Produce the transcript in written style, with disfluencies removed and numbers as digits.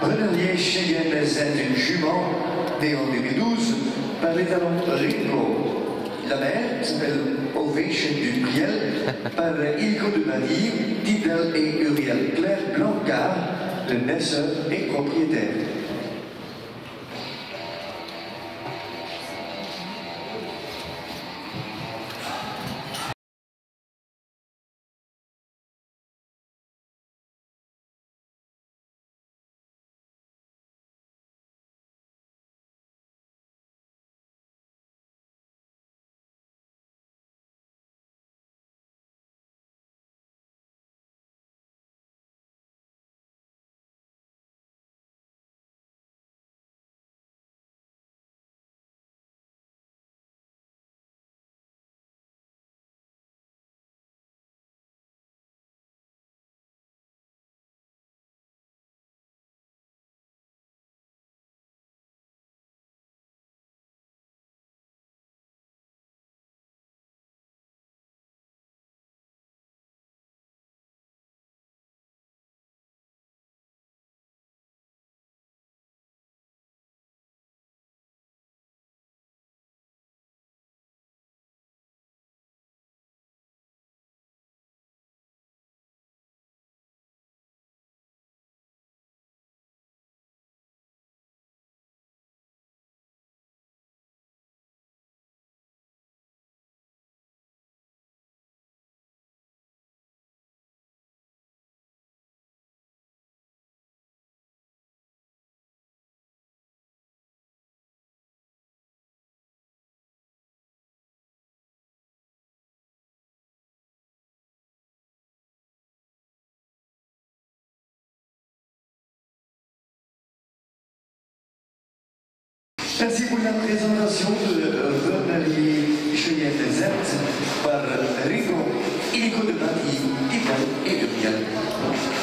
Renalier Cheyenne Z, une jument, née en 2012 par les talents Ringo. La mère s'appelle Ovation du Priel par Ilko de Marie, Tidal et Uriel Claire Blancard, le naisseur et propriétaire. Merci pour la présentation de Renalier Cheyenne Z par Rigo, Ilko de Marie, Tidal et Uriel.